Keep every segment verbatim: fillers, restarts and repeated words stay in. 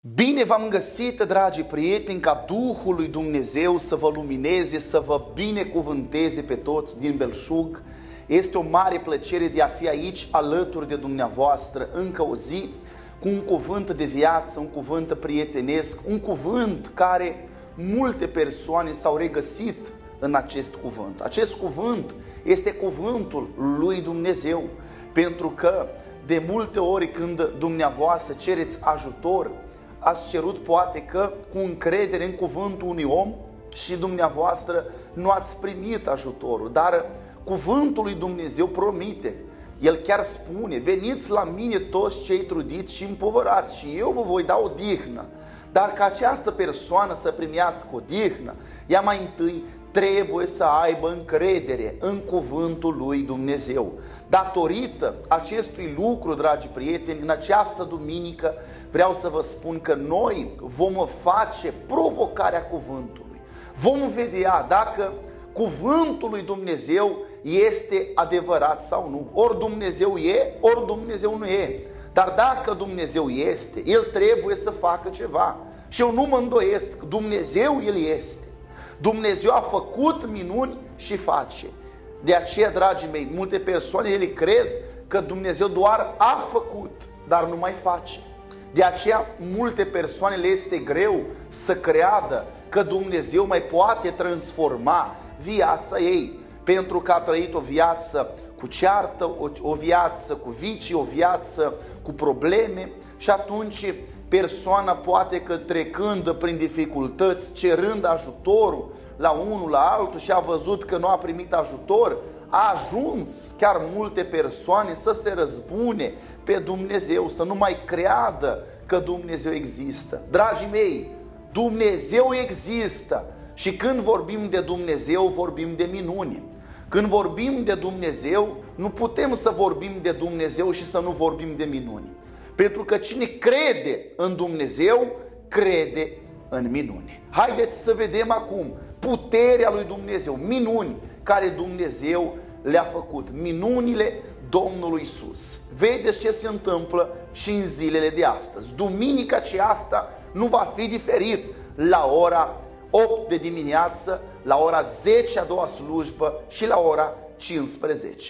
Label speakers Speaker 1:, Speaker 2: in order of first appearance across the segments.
Speaker 1: Bine v-am găsit, dragi prieteni, ca Duhul lui Dumnezeu să vă lumineze, să vă binecuvânteze pe toți din belșug. Este o mare plăcere de a fi aici alături de dumneavoastră încă o zi, cu un cuvânt de viață, un cuvânt prietenesc, un cuvânt care multe persoane s-au regăsit în acest cuvânt. Acest cuvânt este cuvântul lui Dumnezeu, pentru că de multe ori când dumneavoastră cereți ajutor, ați cerut poate că cu încredere în cuvântul unui om și dumneavoastră nu ați primit ajutorul, dar cuvântul lui Dumnezeu promite, El chiar spune: veniți la mine toți cei trudiți și împovărați și eu vă voi da odihnă. Dar ca această persoană să primească odihnă, ea mai întâi trebuie să aibă încredere în cuvântul lui Dumnezeu. Datorită acestui lucru, dragi prieteni, în această duminică vreau să vă spun că noi vom face provocarea cuvântului. Vom vedea dacă cuvântul lui Dumnezeu este adevărat sau nu. Ori Dumnezeu e, ori Dumnezeu nu e. Dar dacă Dumnezeu este, El trebuie să facă ceva. Și eu nu mă îndoiesc, Dumnezeu El este. Dumnezeu a făcut minuni și face. De aceea, dragii mei, multe persoane ele cred că Dumnezeu doar a făcut, dar nu mai face. De aceea, multe persoane le este greu să creadă că Dumnezeu mai poate transforma viața ei, pentru că a trăit o viață cu ceartă, o, o viață cu vicii, o viață cu probleme și atunci persoana poate că trecând prin dificultăți, cerând ajutorul la unul, la altul și a văzut că nu a primit ajutor, a ajuns chiar multe persoane să se răzbune pe Dumnezeu, să nu mai creadă că Dumnezeu există. Dragii mei, Dumnezeu există și când vorbim de Dumnezeu, vorbim de minuni. Când vorbim de Dumnezeu, nu putem să vorbim de Dumnezeu și să nu vorbim de minuni. Pentru că cine crede în Dumnezeu, crede în minuni. Haideți să vedem acum puterea lui Dumnezeu, minuni care Dumnezeu le-a făcut, minunile Domnului Iisus. Vedeți ce se întâmplă și în zilele de astăzi. Duminica aceasta nu va fi diferit. La ora opt de dimineață, la ora zece a doua slujbă și la ora cincisprezece.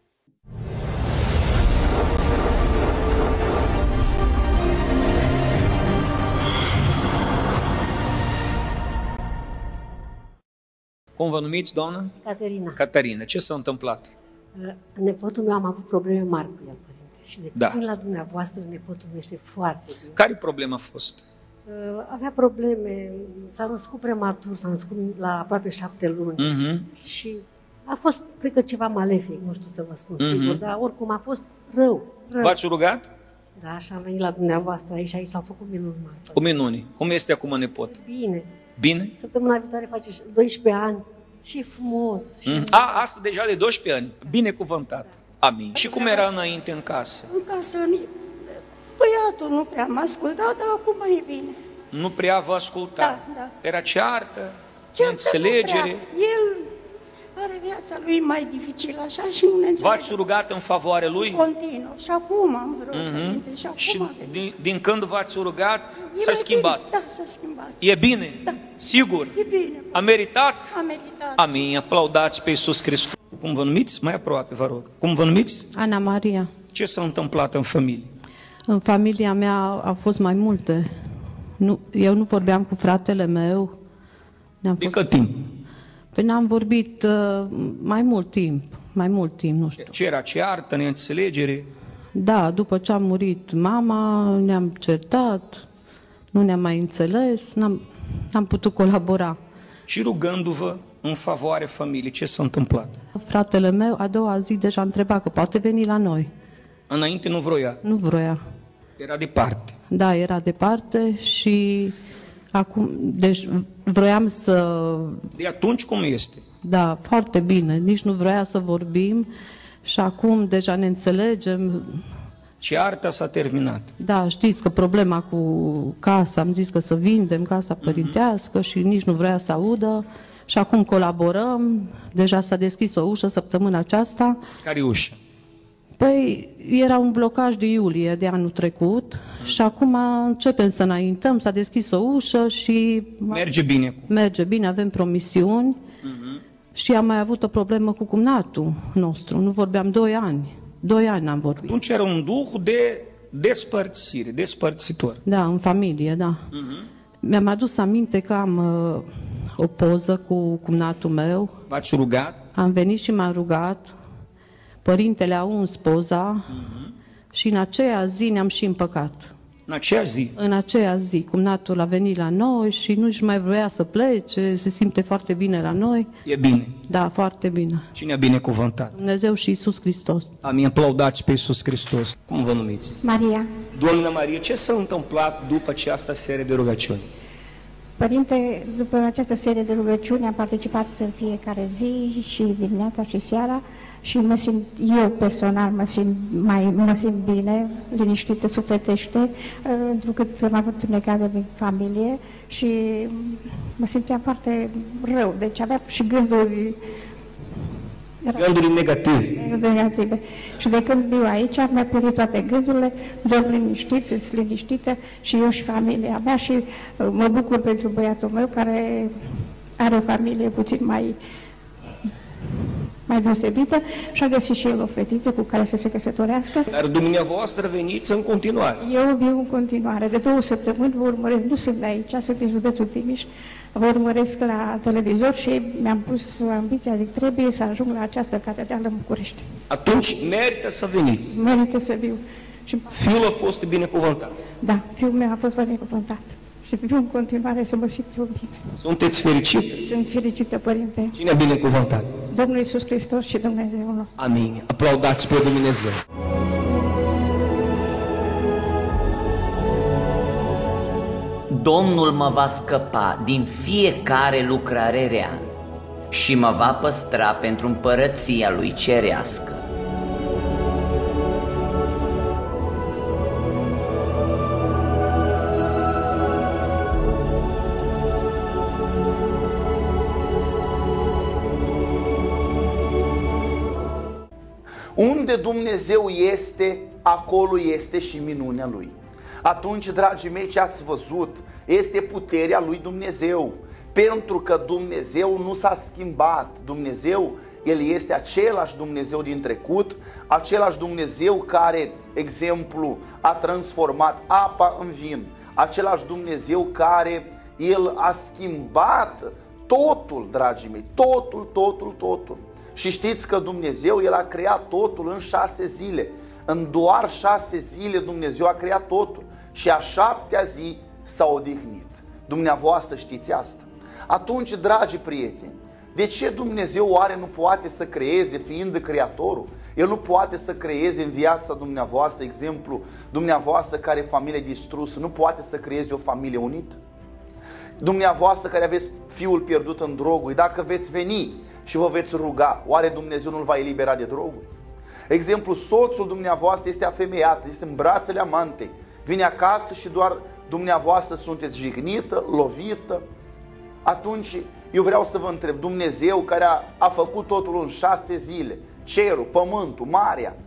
Speaker 2: Cum vă numiți, doamnă?
Speaker 3: Caterina.
Speaker 2: Caterina. Ce s-a întâmplat?
Speaker 3: Nepotul meu, am avut probleme mari cu el, părinte. Și de
Speaker 2: Da.
Speaker 3: când la dumneavoastră, nepotul meu este foarte bine.
Speaker 2: Care problema a fost?
Speaker 3: Avea probleme, s-a născut prematur, s-a născut la aproape șapte luni.
Speaker 2: Uh-huh.
Speaker 3: Și a fost, cred că, ceva malefic, nu știu să vă spun
Speaker 2: Uh-huh.
Speaker 3: sigur, dar oricum a fost rău. rău.
Speaker 2: V-ați rugat?
Speaker 3: Da, și am venit la dumneavoastră aici, aici s-au făcut minuni mari.
Speaker 2: Cu minuni. Cum este acum nepot?
Speaker 3: Bine.
Speaker 2: Bine?
Speaker 3: Săptămâna viitoare face doisprezece ani. Și frumos. Și...
Speaker 2: Mm. A, asta deja de doisprezece ani. Binecuvântat. Amin. Și cum era înainte în casă?
Speaker 4: În casă, băiatul nu prea m-a ascultat, dar acum e bine.
Speaker 2: Nu prea vă asculta?
Speaker 4: Da, da.
Speaker 2: Era ceartă,
Speaker 4: Ce
Speaker 2: neînțelegere?
Speaker 4: El are viața lui mai dificilă așa și nu ne înțelege.
Speaker 2: V-ați rugat în favoarea lui?
Speaker 4: Continuă. Și acum am vrut.
Speaker 2: Mm-hmm.
Speaker 4: Și acum
Speaker 2: Și
Speaker 4: din,
Speaker 2: din când v-ați rugat,
Speaker 4: e
Speaker 2: s-a
Speaker 4: mai
Speaker 2: schimbat?
Speaker 4: Bine. Da, s-a schimbat.
Speaker 2: E bine?
Speaker 4: Da.
Speaker 2: Sigur?
Speaker 4: E bine.
Speaker 2: A meritat?
Speaker 4: A meritat.
Speaker 2: Amin. Aplaudați pe Iisus Hristos. Cum vă numiți? Mai aproape, vă rog. Cum vă numiți?
Speaker 5: Ana Maria.
Speaker 2: Ce s-a întâmplat în familie?
Speaker 5: În familia mea au fost mai multe. Nu, eu nu vorbeam cu fratele meu. Ne-am
Speaker 2: De
Speaker 5: fost...
Speaker 2: cât timp?
Speaker 5: Păi ne-am vorbit uh, mai mult timp. Mai mult timp, nu știu.
Speaker 2: Ce era? Ceartă, neînțelegere?
Speaker 5: Da, după ce a murit mama, ne-am certat, nu ne-am mai înțeles, n-am, n-am putut colabora.
Speaker 2: Și rugându-vă în favoarea familiei, ce s-a întâmplat?
Speaker 5: Fratele meu a doua zi deja întreba că poate veni la noi.
Speaker 2: Înainte nu vroia.
Speaker 5: Nu vroia.
Speaker 2: Era departe.
Speaker 5: Da, era departe și acum, deci vroiam să...
Speaker 2: De atunci cum este?
Speaker 5: Da, foarte bine, nici nu vroia să vorbim și acum deja ne înțelegem.
Speaker 2: Cearta s-a terminat.
Speaker 5: Da, știți că problema cu casa, am zis că să vindem casa părintească și nici nu vrea să audă și acum colaborăm, deja s-a deschis o ușă săptămâna aceasta.
Speaker 2: Care ușă?
Speaker 5: Păi era un blocaj de iulie de anul trecut Și acum începem să înaintăm, s-a deschis o ușă și...
Speaker 2: Merge bine.
Speaker 5: Merge bine, avem promisiuni. Uh-huh. Și am mai avut o problemă cu cumnatul nostru. Nu vorbeam doi ani. Doi ani n-am vorbit.
Speaker 2: Atunci era un duh de despărțire, despărțitor.
Speaker 5: Da, în familie, da. Uh-huh. Mi-am adus aminte că am uh, o poză cu cumnatul meu.
Speaker 2: V-ați rugat?
Speaker 5: Am venit și m-am rugat. Părintele a uns poza uh-huh. și în aceea zi ne-am și împăcat.
Speaker 2: În aceea zi?
Speaker 5: În aceea zi. Cumnatul a venit la noi și nu-și mai vrea să plece, se simte foarte bine la noi.
Speaker 2: E bine?
Speaker 5: Da, foarte bine.
Speaker 2: Cine a binecuvântat?
Speaker 5: Dumnezeu și Iisus Hristos.
Speaker 2: Amin, aplaudați pe Iisus Hristos. Cum vă numiți?
Speaker 4: Maria.
Speaker 2: Doamna Maria, ce s-a întâmplat după această serie de rugăciuni?
Speaker 4: Părinte, după această serie de rugăciuni am participat în fiecare zi și dimineața și seara și mă simt, eu personal mă simt, mai, mă simt bine, liniștită, sufletește, întrucât am avut necazuri din familie și mă simțeam foarte rău, deci aveam și gânduri
Speaker 2: Gânduri negative.
Speaker 4: Gânduri negative. Și de când viu aici, mi-a pierit toate gândurile, dorm liniștit, sunt liniștită și eu și familia mea și mă bucur pentru băiatul meu care are o familie puțin mai, mai deosebită și a găsit și el o fetiță cu care să se căsătorească.
Speaker 2: Dar dumneavoastră veniți în continuare.
Speaker 4: Eu viu în continuare. De două săptămâni vă urmăresc, nu sunt de aici, sunt din județul Timiș, vă urmăresc la televizor și mi-am pus ambiția, zic, trebuie să ajung la această catedrală în București.
Speaker 2: Atunci merită să veniți.
Speaker 4: Merită să viu. Și...
Speaker 2: Fiul a fost binecuvântat.
Speaker 4: Da, fiul meu a fost binecuvântat. Și viu în continuare să mă simt eu bine.
Speaker 2: Sunteți fericită?
Speaker 4: Sunt fericită, Părinte.
Speaker 2: Cine a binecuvântat?
Speaker 4: Domnul Iisus Hristos și Dumnezeul nostru.
Speaker 2: Amin. Aplaudați pe Dumnezeu.
Speaker 6: Domnul mă va scăpa din fiecare lucrare rea și mă va păstra pentru împărăția lui cerească.
Speaker 1: Unde Dumnezeu este, acolo este și minunea Lui. Atunci, dragii mei, ce ați văzut este puterea lui Dumnezeu. Pentru că Dumnezeu nu s-a schimbat. Dumnezeu, El este același Dumnezeu din trecut, același Dumnezeu care, exemplu, a transformat apa în vin, același Dumnezeu care El a schimbat totul, dragii mei, totul, totul, totul. Și știți că Dumnezeu, El a creat totul în șase zile. În doar șase zile Dumnezeu a creat totul. Și a șaptea zi s-a odihnit. Dumneavoastră știți asta. Atunci, dragi prieteni, de ce Dumnezeu oare nu poate să creeze, fiind Creatorul? El nu poate să creeze în viața dumneavoastră, exemplu, dumneavoastră care e familie distrusă, nu poate să creeze o familie unită? Dumneavoastră care aveți fiul pierdut în droguri, dacă veți veni și vă veți ruga, oare Dumnezeu nu-l va elibera de droguri? Exemplu, soțul dumneavoastră este afemeiat, este în brațele amantei, vine acasă și doar dumneavoastră sunteți jignită, lovită. Atunci eu vreau să vă întreb, Dumnezeu care a, a făcut totul în șase zile, cerul, pământul, marea,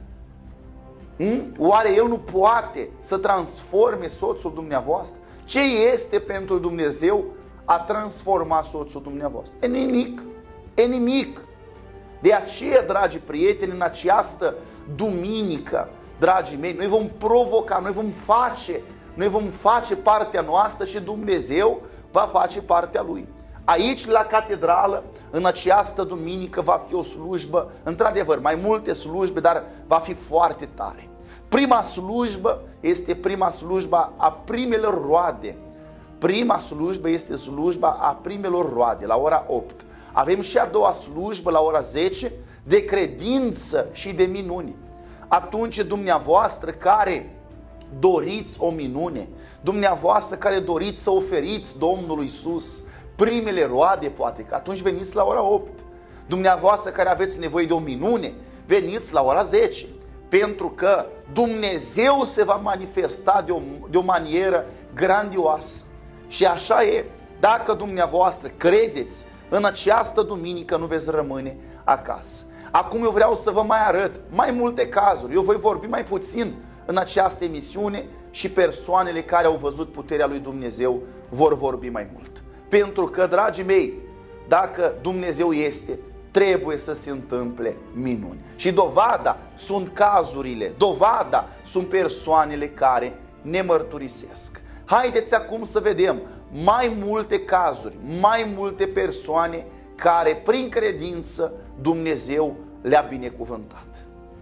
Speaker 1: hm? oare El nu poate să transforme soțul dumneavoastră? Ce este pentru Dumnezeu a transforma soțul dumneavoastră? E nimic, e nimic. De aceea, dragi prieteni, în această duminică, dragii mei, noi vom provoca, noi vom face, noi vom face partea noastră și Dumnezeu va face partea Lui. Aici, la catedrală, în această duminică va fi o slujbă, într-adevăr, mai multe slujbe, dar va fi foarte tare. Prima slujbă este prima slujbă a primelor roade. Prima slujbă este slujba a primelor roade, la ora opt. Avem și a doua slujbă, la ora zece, de credință și de minuni. Atunci, dumneavoastră care doriți o minune, dumneavoastră care doriți să oferiți Domnului Iisus primele roade, poate că atunci veniți la ora opt. Dumneavoastră care aveți nevoie de o minune, veniți la ora zece. Pentru că Dumnezeu se va manifesta de o, de o manieră grandioasă. Și așa e, dacă dumneavoastră credeți, în această duminică nu veți rămâne acasă. Acum eu vreau să vă mai arăt mai multe cazuri. Eu voi vorbi mai puțin în această emisiune și persoanele care au văzut puterea lui Dumnezeu vor vorbi mai mult. Pentru că, dragii mei, dacă Dumnezeu este, trebuie să se întâmple minuni. Și dovada sunt cazurile, dovada sunt persoanele care ne mărturisesc. Haideți acum să vedem mai multe cazuri, mai multe persoane care prin credință Dumnezeu le-a binecuvântat.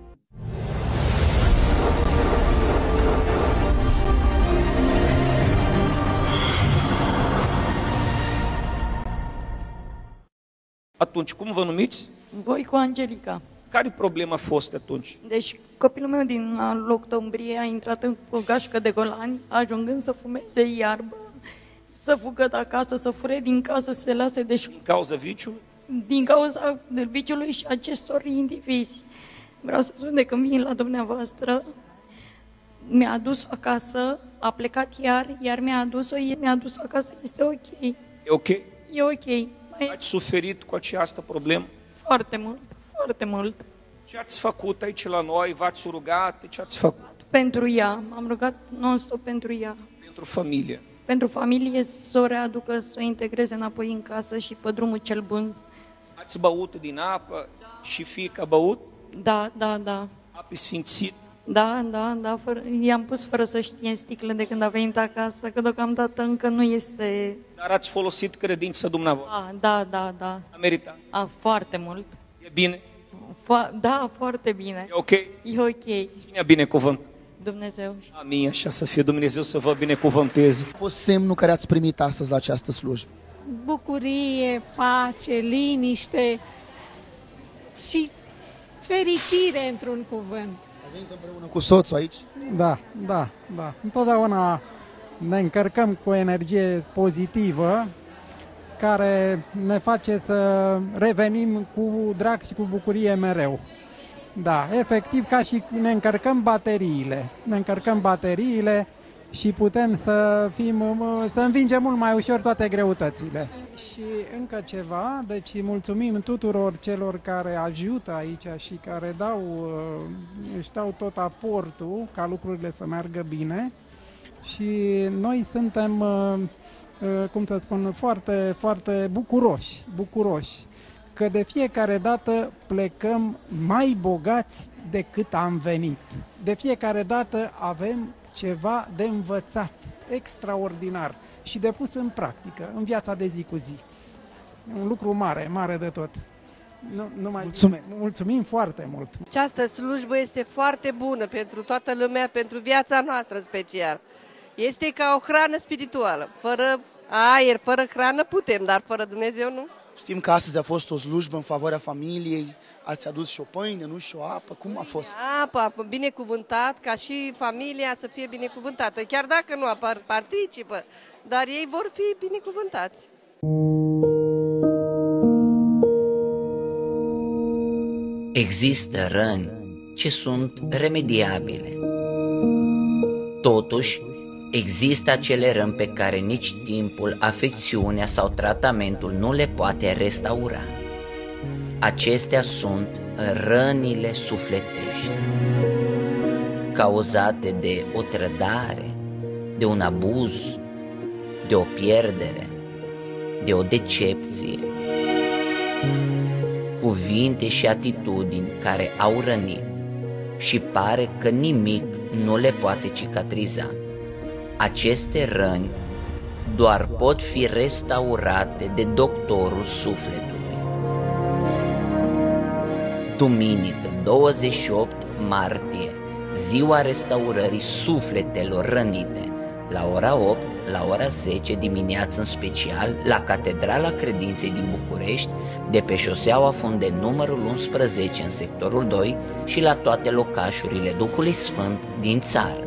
Speaker 2: Atunci, cum vă numiți?
Speaker 7: Voi cu Angelica.
Speaker 2: Care problema a fost atunci?
Speaker 7: Deci copilul meu din octombrie a intrat în o gașcă de golani, ajungând să fumeze iarbă, să fugă de acasă, să fure din casă, să se lase de școală.
Speaker 2: Din cauza viciului?
Speaker 7: Din cauza viciului și acestor indivizi. Vreau să spun de când vin la dumneavoastră, mi-a adus-o acasă, a plecat iar, iar mi-a adus-o, mi-a adus-o acasă, este ok.
Speaker 2: E ok?
Speaker 7: E ok. Mai...
Speaker 2: Ați suferit cu această problemă?
Speaker 7: Foarte mult, foarte mult.
Speaker 2: Ce ați făcut aici la noi? V-ați rugat? Ce ați făcut?
Speaker 7: Pentru ea, m-am rugat non-stop pentru ea.
Speaker 2: Pentru familie?
Speaker 7: Pentru familie, să o readucă, să o integreze înapoi în casă și pe drumul cel bun.
Speaker 2: Ați băut din apă și fiica a băut?
Speaker 7: Da, da, da.
Speaker 2: Apă sfințit?
Speaker 7: Da, da, da. I-am pus fără să știe în sticle de când a venit acasă, că deocamdată încă nu este...
Speaker 2: Dar ați folosit credința dumneavoastră?
Speaker 7: A, da, da, da.
Speaker 2: A meritat?
Speaker 7: A, foarte mult.
Speaker 2: E bine?
Speaker 7: Fo- da, foarte bine.
Speaker 2: E ok?
Speaker 7: E ok.
Speaker 2: Cine a binecuvântat?
Speaker 7: Dumnezeu.
Speaker 2: Amin, așa să fie, Dumnezeu să vă binecuvânteze.
Speaker 1: A fost semnul care ați primit astăzi la această slujbă?
Speaker 8: Bucurie, pace, liniște și fericire într-un cuvânt.
Speaker 1: Ați venit împreună cu soțul aici?
Speaker 9: Da, da, da. Întotdeauna ne încărcăm cu o energie pozitivă care ne face să revenim cu drag și cu bucurie mereu. Da, efectiv ca și ne încărcăm bateriile. Ne încărcăm bateriile și putem să fim, să învingem mult mai ușor toate greutățile. Și încă ceva, deci mulțumim tuturor celor care ajută aici și care dau, își dau tot aportul ca lucrurile să meargă bine. Și noi suntem, cum să spun, foarte, foarte bucuroși, bucuroși că de fiecare dată plecăm mai bogați decât am venit. De fiecare dată avem ceva de învățat, extraordinar și de pus în practică, în viața de zi cu zi. Un lucru mare, mare de tot. Nu, nu mai
Speaker 1: Mulțumesc.
Speaker 9: Mulțumim foarte mult.
Speaker 10: Această slujbă este foarte bună pentru toată lumea, pentru viața noastră special. Este ca o hrană spirituală. Fără aer, fără hrană putem, dar fără Dumnezeu nu.
Speaker 1: Știm că astăzi a fost o slujbă în favoarea familiei, ați adus și o pâine, nu și o apă, cum a fost?
Speaker 10: Apă, binecuvântat, ca și familia să fie binecuvântată, chiar dacă nu apar, participă, dar ei vor fi binecuvântați.
Speaker 6: Există răni ce sunt remediabile. Totuși, există acele răni pe care nici timpul, afecțiunea sau tratamentul nu le poate restaura. Acestea sunt rănile sufletești, cauzate de o trădare, de un abuz, de o pierdere, de o decepție, cuvinte și atitudini care au rănit și pare că nimic nu le poate cicatriza. Aceste răni doar pot fi restaurate de doctorul sufletului. Duminică, douăzeci și opt martie, ziua restaurării sufletelor rănite, la ora opt, la ora zece dimineață în special, la Catedrala Credinței din București, de pe șoseaua Funde numărul unsprezece în sectorul doi și la toate locașurile Duhului Sfânt din țară.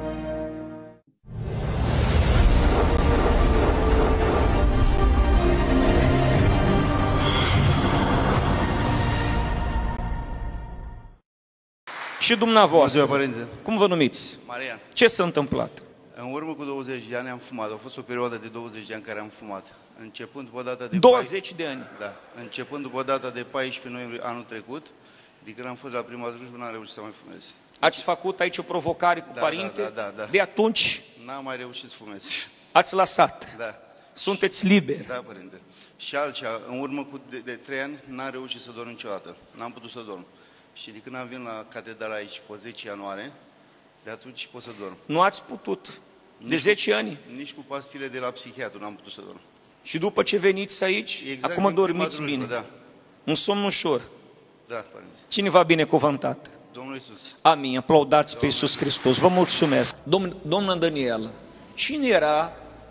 Speaker 2: Și dumneavoastră,
Speaker 11: Bună ziua, părinte.
Speaker 2: cum vă numiți?
Speaker 11: Marian.
Speaker 2: Ce s-a întâmplat?
Speaker 11: În urmă cu douăzeci de ani am fumat. A fost o perioadă de douăzeci de ani care am fumat. Începând după data de
Speaker 2: douăzeci de ani?
Speaker 11: Da. Începând după data de paisprezece noiembrie anul trecut, de când am fost la prima slujbă, n-am reușit să mai fumez.
Speaker 2: Ați făcut aici o provocare cu
Speaker 11: Da,
Speaker 2: părinte?
Speaker 11: da, da, da, da.
Speaker 2: De atunci
Speaker 11: N-am mai reușit să fumez.
Speaker 2: ați lăsat.
Speaker 11: Da.
Speaker 2: Sunteți liberi.
Speaker 11: Da, părinte. Și altceva, în urmă cu de, de trei ani, n-am reușit să dorm niciodată. N-am putut să dorm. Și de când am venit la catedrala aici, pe zece ianuarie, de atunci pot să dorm.
Speaker 2: Nu ați putut? De
Speaker 11: Nici
Speaker 2: zece
Speaker 11: cu,
Speaker 2: ani?
Speaker 11: Nici cu pastile de la psihiatru n-am putut să dorm.
Speaker 2: Și după ce veniți aici,
Speaker 11: Exact
Speaker 2: acum
Speaker 11: din
Speaker 2: dormiți
Speaker 11: prima
Speaker 2: bine.
Speaker 11: drujbă, da.
Speaker 2: Un somn ușor.
Speaker 11: Da, părinte.
Speaker 2: Cine v-a binecuvântat?
Speaker 11: Domnul Iisus.
Speaker 2: Amin. Aplaudați pe Iisus Hristos. Vă mulțumesc. Domn, Domnul Daniel, cine era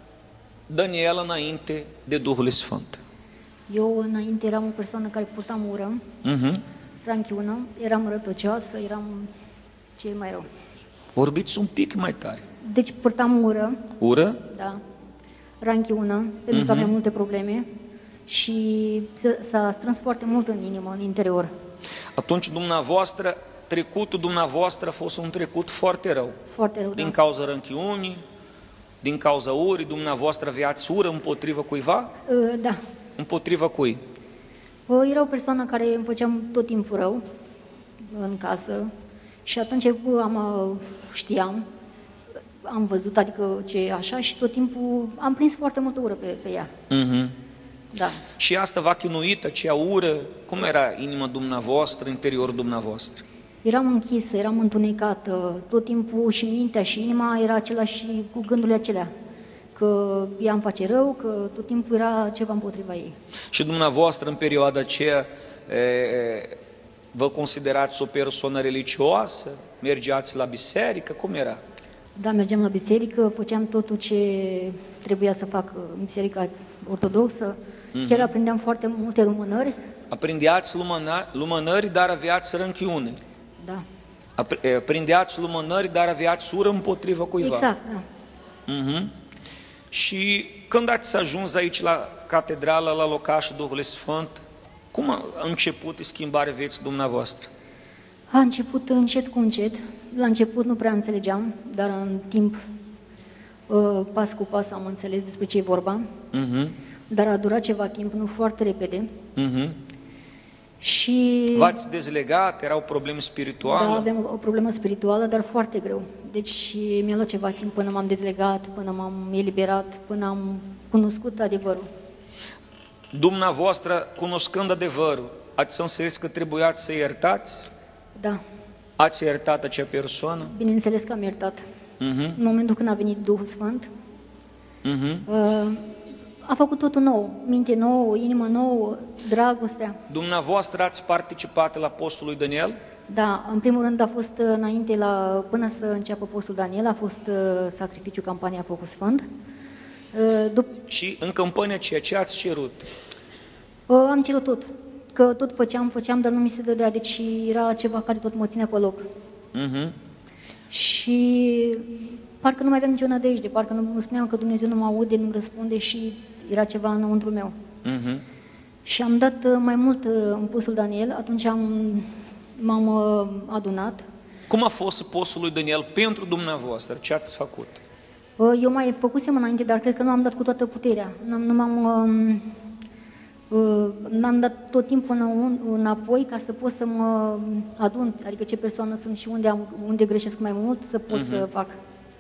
Speaker 2: Daniel înainte de Duhul Sfânt?
Speaker 12: Eu înainte eram o persoană care purtam ură,
Speaker 2: Uh-huh.
Speaker 12: ranchiună, eram rătăcioasă, eram ce e mai rău.
Speaker 2: Vorbiți un pic mai tare.
Speaker 12: Deci purtam ură,
Speaker 2: Ură?
Speaker 12: da, ranchiună, pentru că
Speaker 2: Mhm.
Speaker 12: aveam multe probleme și s- s-a strâns foarte mult în inimă, în interior.
Speaker 2: Atunci dumneavoastră, trecutul dumneavoastră a fost un trecut foarte rău.
Speaker 12: Foarte rău,
Speaker 2: Din
Speaker 12: da.
Speaker 2: cauza ranchiunii, din cauza urii, dumneavoastră aveați ură împotriva cuiva?
Speaker 12: Uh, Da.
Speaker 2: Împotriva cui?
Speaker 12: Uh, Era o persoană care îmi făceam tot timpul rău în casă și atunci uh, am, uh, știam, am văzut, adică ce așa și tot timpul am prins foarte multă ură pe, pe ea.
Speaker 2: Uh-huh.
Speaker 12: Da.
Speaker 2: Și asta v-a chinuit, acea ură? Cum era inima dumneavoastră, interiorul dumneavoastră?
Speaker 12: Eram închisă, eram întunecată, tot timpul și mintea și inima era același cu gândurile acelea. Că ea îmi face rău, că tot timpul era ceva împotriva ei.
Speaker 2: Și dumneavoastră în perioada aceea e, vă considerați o persoană religioasă? Mergeați la biserică? Cum era?
Speaker 12: Da, mergeam la biserică, făceam totul ce trebuia să fac în biserica ortodoxă.
Speaker 2: Mhm.
Speaker 12: Chiar aprindeam foarte multe lumânări.
Speaker 2: Aprindeați lumâna, lumânări, dar aveați ranchiune.
Speaker 12: Da.
Speaker 2: Apr- Aprindeați lumânări, dar aveați ură împotriva cuiva.
Speaker 12: Exact, da.
Speaker 2: Mhm. Și când ați ajuns aici la catedrală, la locașul Duhului Sfânt, cum a început schimbarea vieții dumneavoastră?
Speaker 12: A început încet cu încet. La început nu prea înțelegeam, dar în timp, uh, pas cu pas, am înțeles despre ce e vorba.
Speaker 2: Mhm.
Speaker 12: Dar a durat ceva timp, nu foarte repede.
Speaker 2: Mhm.
Speaker 12: Și
Speaker 2: V-ați dezlegat? Erau probleme spirituale?
Speaker 12: da, aveam o problemă spirituală, dar foarte greu. Deci mi-a luat ceva timp până m-am dezlegat, până m-am eliberat, până am cunoscut adevărul.
Speaker 2: Dumneavoastră, cunoscând adevărul, ați înțeles că trebuiați să iertați?
Speaker 12: Da,
Speaker 2: Ați iertat acea persoană?
Speaker 12: bineînțeles că am iertat.
Speaker 2: Mhm.
Speaker 12: În momentul când a venit Duhul Sfânt,
Speaker 2: Mhm.
Speaker 12: uh, a făcut totul nou, minte nouă, inimă nouă, dragostea.
Speaker 2: Dumneavoastră ați participat la postul lui Daniel?
Speaker 12: Da, în primul rând a fost uh, înainte, la, până să înceapă postul Daniel, a fost uh, sacrificiu, campania Focul Sfânt. Uh, dup-
Speaker 2: Și în campania ceea ce ați cerut?
Speaker 12: uh, am cerut tot, că tot făceam, făceam, dar nu mi se dădea, deci era ceva care tot mă ținea pe loc.
Speaker 2: Mhm.
Speaker 12: Și parcă nu mai aveam nicio nădejde, parcă nu, nu spuneam că Dumnezeu nu mă aude, nu-mi răspunde și era ceva înăuntru meu.
Speaker 2: Mhm.
Speaker 12: Și am dat uh, mai mult uh, în postul Daniel, atunci am, m-am uh, adunat.
Speaker 2: Cum a fost postul lui Daniel pentru dumneavoastră? Ce ați făcut?
Speaker 12: Uh, Eu mai făcusem înainte, dar cred că nu am dat cu toată puterea. N-am, nu m-am, um, uh, n-am dat tot timpul înă- înapoi ca să pot să mă adun, adică ce persoană sunt și unde, am, unde greșesc mai mult, să pot
Speaker 2: Mhm.
Speaker 12: să fac.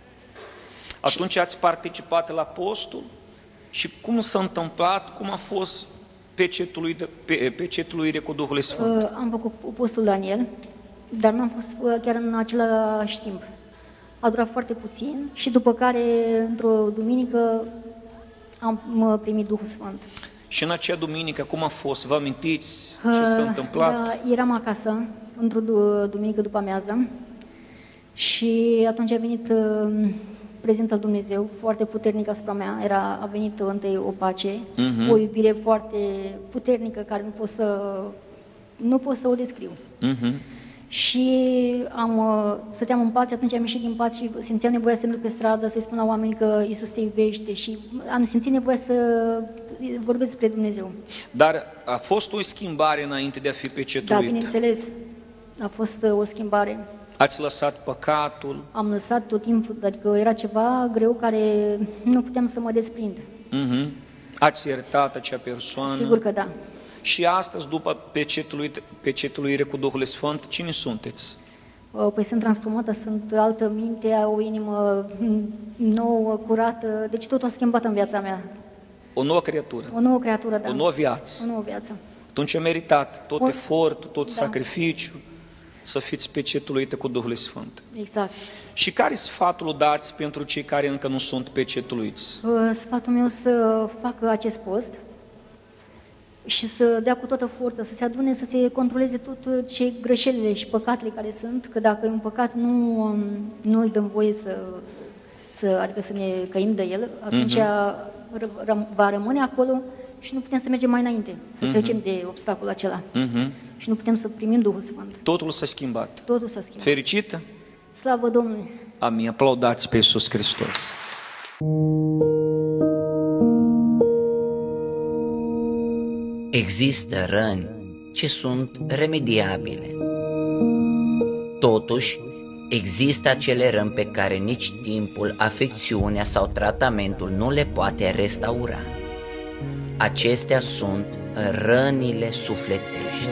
Speaker 2: Atunci ați participat la postul și cum s-a întâmplat, cum a fost pecetului, pe, pecetuluire cu Duhul Sfânt?
Speaker 12: Uh, Am făcut postul Daniel, dar nu am fost uh, chiar în același timp. A durat foarte puțin și după care, într-o duminică, am uh, primit Duhul Sfânt.
Speaker 2: Și în acea duminică, cum a fost? Vă amintiți ce s-a
Speaker 12: Uh,
Speaker 2: întâmplat?
Speaker 12: Da, eram acasă, într-o du- duminică după amiază și atunci a venit uh, prezența lui Dumnezeu foarte puternic asupra mea. Era, a venit întâi o pace,
Speaker 2: Mhm.
Speaker 12: o iubire foarte puternică care nu pot să, nu pot să o descriu.
Speaker 2: Mhm.
Speaker 12: Și am, uh, stăteam în pace, atunci am ieșit din pace și simțeam nevoia să merg pe stradă, să-i spun la oameni că Iisus te iubește și am simțit nevoia să vorbesc despre Dumnezeu.
Speaker 2: Dar a fost o schimbare înainte de a fi
Speaker 12: Da,
Speaker 2: pecetuit.
Speaker 12: bineînțeles, a fost uh, o schimbare.
Speaker 2: Ați lăsat păcatul.
Speaker 12: Am lăsat tot timpul, adică era ceva greu care nu puteam să mă desprind.
Speaker 2: Mhm. Ați iertat acea persoană.
Speaker 12: Sigur că da.
Speaker 2: Și astăzi, după pecetului, pecetuluire cu Duhul Sfânt, cine sunteți?
Speaker 12: Păi sunt transformată, sunt altă minte, o inimă nouă, curată, deci totul a schimbat în viața mea.
Speaker 2: O nouă creatură.
Speaker 12: O nouă creatură, da.
Speaker 2: O nouă viață.
Speaker 12: O nouă viață.
Speaker 2: Atunci a meritat tot
Speaker 12: o...
Speaker 2: efortul, tot
Speaker 12: da.
Speaker 2: sacrificiul să fiți pecetuluite cu Duhul Sfânt.
Speaker 12: Exact.
Speaker 2: Și care sfatul dați pentru cei care încă nu sunt pecetuluiți?
Speaker 12: Sfatul meu să facă acest post și să dea cu toată forța, să se adune, să se controleze tot ce greșelile și păcatele care sunt, că dacă e un păcat nu, nu îi dăm voie să, să, adică să ne căim de el, atunci uh-huh. va rămâne acolo și nu putem să mergem mai înainte, să uh-huh. trecem de obstacolul acela. Uh-huh. Și nu putem să primim Duhul Sfânt.
Speaker 2: Totul s-a schimbat.
Speaker 12: Totul s-a schimbat.
Speaker 2: Fericită?
Speaker 12: Slavă Domnului!
Speaker 2: Amin. Aplaudați pe Iisus Hristos.
Speaker 6: Există răni ce sunt remediabile. Totuși, există acele răni pe care nici timpul, afecțiunea sau tratamentul nu le poate restaura. Acestea sunt rănile sufletești,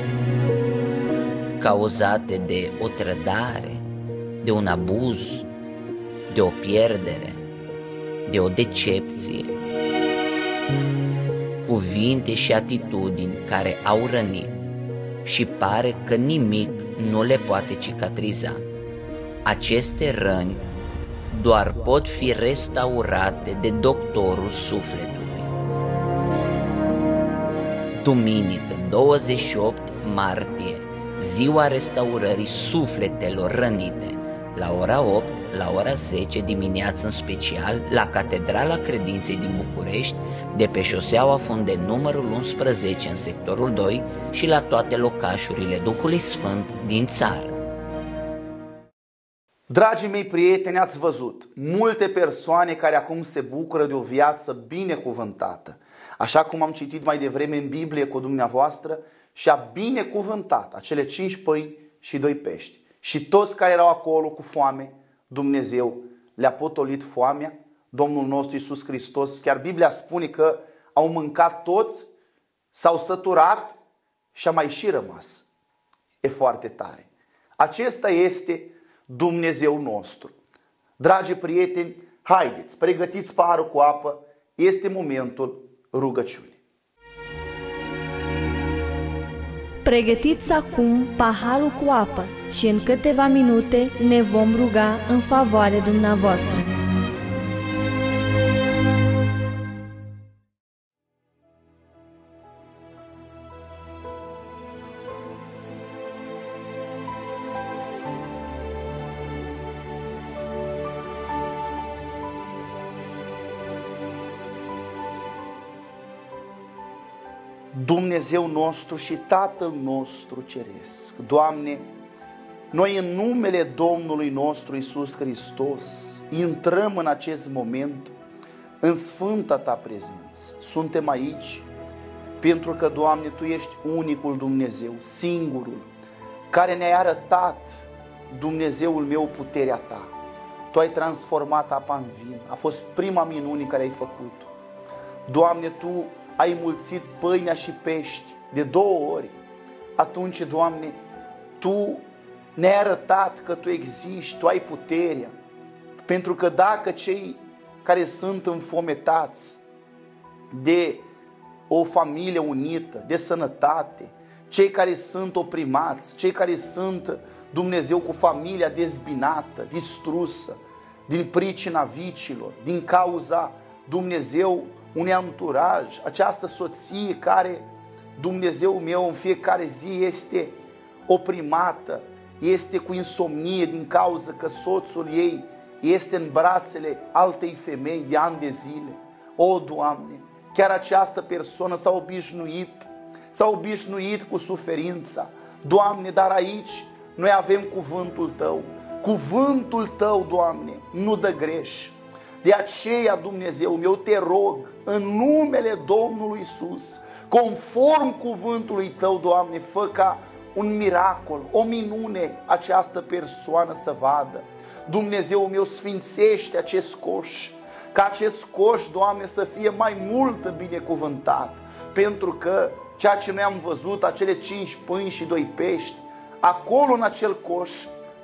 Speaker 6: cauzate de o trădare, de un abuz, de o pierdere, de o decepție, cuvinte și atitudini care au rănit și pare că nimic nu le poate cicatriza. Aceste răni doar pot fi restaurate de doctorul sufletului. Duminică, douăzeci și opt martie, ziua restaurării sufletelor rănite, la ora opt, la ora zece dimineață în special, la Catedrala Credinței din București, de pe șoseaua Funde numărul unsprezece în sectorul doi și la toate locașurile Duhului Sfânt din țară.
Speaker 1: Dragii mei prieteni, ați văzut multe persoane care acum se bucură de o viață binecuvântată. Așa cum am citit mai devreme în Biblie cu dumneavoastră, și-a binecuvântat acele cinci pâini și doi pești. Și toți care erau acolo cu foame, Dumnezeu le-a potolit foamea. Domnul nostru Iisus Hristos, chiar Biblia spune că au mâncat toți, s-au săturat și a mai și rămas. E foarte tare. Acesta este Dumnezeu nostru. Dragi prieteni, haideți, pregătiți paharul cu apă, este momentul rugăciunii.
Speaker 13: Pregătiți acum paharul cu apă și în câteva minute ne vom ruga în favoarea dumneavoastră.
Speaker 1: Dumnezeu nostru și Tatăl nostru Ceresc, Doamne, noi în numele Domnului nostru Iisus Hristos intrăm în acest moment în sfânta Ta prezență. Suntem aici pentru că, Doamne, Tu ești unicul Dumnezeu, singurul, care ne-ai arătat, Dumnezeul meu, puterea Ta. Tu ai transformat apa în vin, a fost prima minune care ai făcut-o. Doamne, Tu ai mulțit pâinea și pești de două ori. Atunci, Doamne, Tu ne-ai arătat că Tu existi, Tu ai puterea. Pentru că dacă cei care sunt înfometați de o familie unită, de sănătate, cei care sunt oprimați, cei care sunt, Dumnezeu, cu familia dezbinată, distrusă, din pricina vicilor, din cauza, Dumnezeu, unui anturaj, această soție care, Dumnezeu meu, în fiecare zi este oprimată, este cu insomnie din cauza că soțul ei este în brațele altei femei de ani de zile. O, Doamne, chiar această persoană s-a obișnuit, s-a obișnuit cu suferința. Doamne, dar aici noi avem cuvântul Tău. Cuvântul Tău, Doamne, nu dă greș. De aceea, Dumnezeu meu, te rog, în numele Domnului Iisus, conform cuvântului Tău, Doamne, fă ca un miracol, o minune această persoană să vadă. Dumnezeu meu, sfințește acest coș, ca acest coș, Doamne, să fie mai mult binecuvântat, pentru că ceea ce noi am văzut, acele cinci pâini și doi pești, acolo în acel coș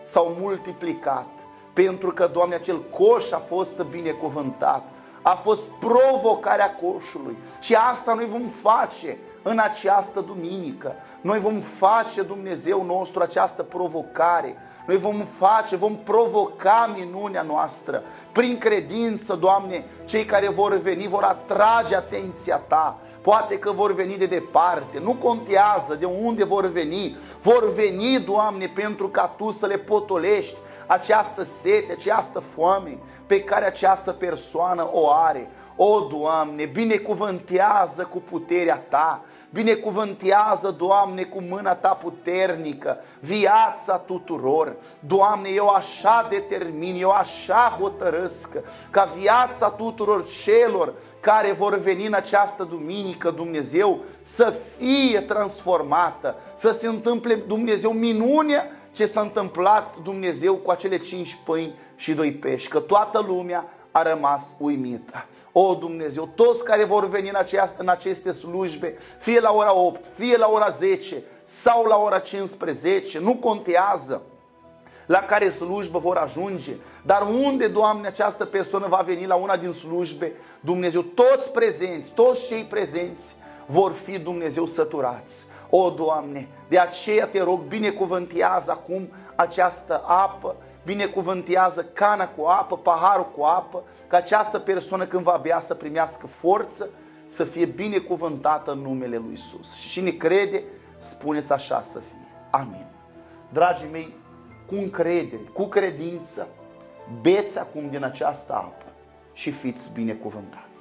Speaker 1: s-au multiplicat, pentru că, Doamne, acel coș a fost binecuvântat, a fost provocarea coșului. Și asta noi vom face în această duminică. Noi vom face, Dumnezeu nostru, această provocare. Noi vom face, vom provoca minunea noastră. Prin credință, Doamne, cei care vor veni vor atrage atenția Ta. Poate că vor veni de departe, nu contează de unde vor veni. Vor veni, Doamne, pentru ca Tu să le potolești această sete, această foame pe care această persoană o are. O, Doamne, binecuvântează cu puterea Ta, binecuvântează, Doamne, cu mâna Ta puternică viața tuturor. Doamne, eu așa determin, eu așa hotărăsc ca viața tuturor celor care vor veni în această duminică, Dumnezeu, să fie transformată, să se întâmple, Dumnezeu, minunea ce s-a întâmplat, Dumnezeu, cu acele cinci pâini și doi pești, că toată lumea a rămas uimită. O, Dumnezeu, toți care vor veni în, aceast, în aceste slujbe, fie la ora opt, fie la ora zece sau la ora cincisprezece, nu contează la care slujbă vor ajunge, dar unde, Doamne, această persoană va veni la una din slujbe, Dumnezeu, toți prezenți, toți cei prezenți vor fi, Dumnezeu, săturați. O, Doamne, de aceea te rog, binecuvântează acum această apă, binecuvântează cana cu apă, paharul cu apă, ca această persoană când va bea să primească forță, să fie binecuvântată în numele Lui Iisus. Și cine crede, spuneți așa să fie. Amin. Dragii mei, cu încredere, cu credință, beți acum din această apă și fiți binecuvântați.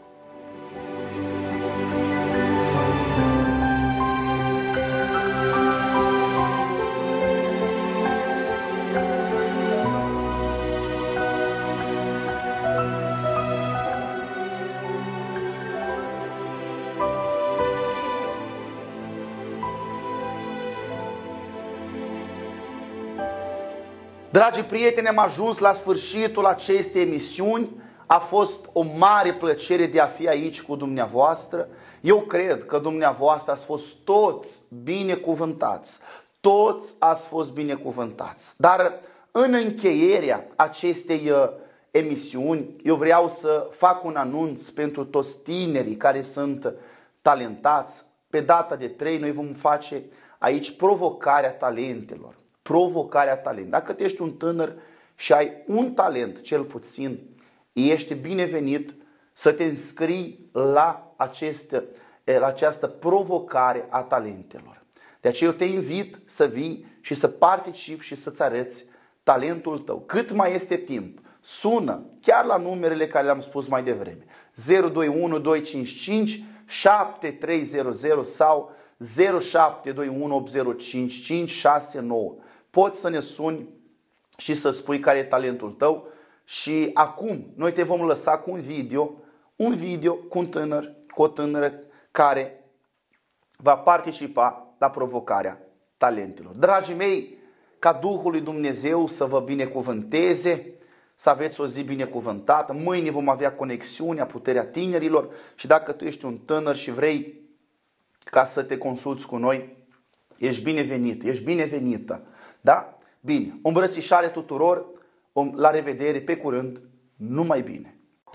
Speaker 1: Dragii prieteni, am ajuns la sfârșitul acestei emisiuni. A fost o mare plăcere de a fi aici cu dumneavoastră. Eu cred că dumneavoastră ați fost toți binecuvântați. Toți ați fost binecuvântați. Dar în încheierea acestei emisiuni, eu vreau să fac un anunț pentru toți tinerii care sunt talentați. Pe data de trei noi vom face aici provocarea talentelor. Provocarea talent. Dacă tu ești un tânăr și ai un talent, cel puțin, ești binevenit să te înscrii la, aceste, la această provocare a talentelor. De aceea eu te invit să vii și să participi și să-ți arăți talentul tău. Cât mai este timp, sună chiar la numerele care le-am spus mai devreme. zero doi unu doi cinci cinci șapte trei zero zero sau zero șapte doi unu opt zero cinci cinci șase nouă. Poți să ne suni și să spui care e talentul tău. Și acum noi te vom lăsa cu un video, un video cu un tânăr, cu o tânără care va participa la provocarea talentelor. Dragii mei, ca Duhul lui Dumnezeu să vă binecuvânteze, să aveți o zi binecuvântată. Mâine vom avea conexiunea, puterea tinerilor și dacă tu ești un tânăr și vrei ca să te consulți cu noi, ești binevenit, ești binevenită. Da? Bine, o îmbrățișare tuturor, la revedere, pe curând, numai bine!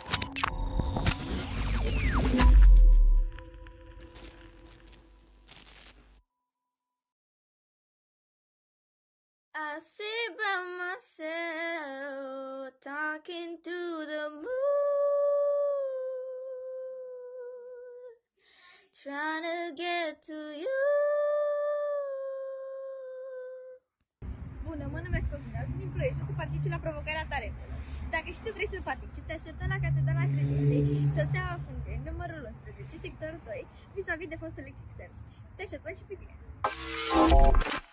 Speaker 14: I sit by myself, talking to the moon, trying to get to you.
Speaker 15: Bună, mă numesc Cosmina, sunt din Ploiești și o să particip la provocarea talentelor. Dacă și tu vrei să participi, te așteptăm la Catedrala Credinței, șoseaua Funteni, numărul unsprezece, sectorul doi, vis-a-vis de fostul Lexixer. Te așteptăm și pe tine!